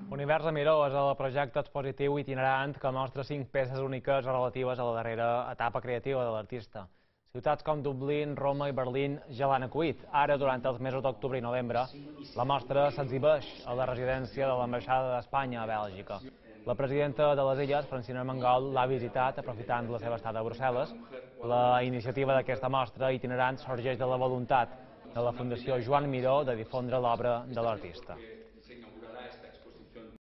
Univers de Miró és el projecte expositiu itinerant que mostra 5 peces úniques relatives a la darrera etapa creativa de l'artista. Ciutats com Dublín, Roma i Berlín ja l'han acollit. Ara, durant els mesos d'octubre i novembre, la mostra s'exhibeix a la residència de l'Ambaixada d'Espanya a Bèlgica. La presidenta de les Illes, Francina Armengol, l'ha visitat aprofitant la seva estada a Brussel·les. La iniciativa d'aquesta mostra itinerant sorgeix de la voluntat de la Fundació Joan Miró de difondre l'obra de l'artista.